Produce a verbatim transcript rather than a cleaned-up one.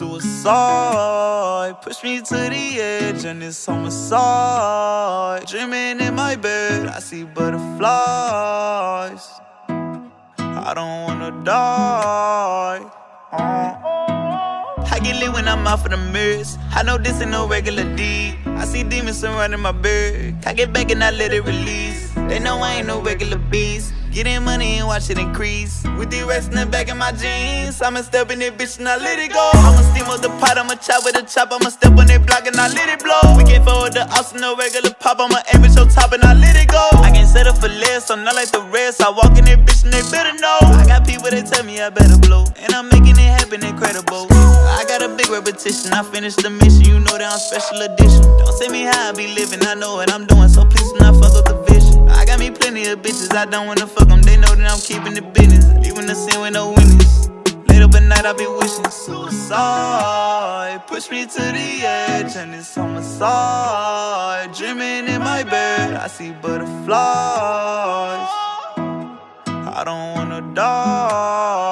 suicide. Push me to the edge and it's homicide. Dreaming in my bed, I see butterflies. I don't wanna die. uh. I get lit when I'm out for the mirrors. I know this ain't no regular deed. I see demons surrounding my bed. I get back and I let it release. They know I ain't no regular beast. Getting money and watch it increase. With the rest in the back of my jeans, I'ma step in that bitch and I let it go. I'ma steam up the pot, I'ma chop with a chop. I'ma step on that block and I let it blow. We can't forward the ops, no regular pop. I'ma aim at your top and I let it go. I can't settle for less, so not like the rest. I walk in that bitch and they better know. I got people that tell me I better blow, and I'm making it happen incredible. I got a big repetition, I finished the mission. You know that I'm special edition. Don't say me how I be living, I know what I'm doing, so please do not fuck up the vision. I got me plenty of bitches, I don't wanna fuck them. They know that I'm keeping the business, leaving the scene with no winnings. Late up at night, I be wishing suicide. Push me to the edge and it's homicide. Dreaming in my bed, I see butterflies. I don't wanna die.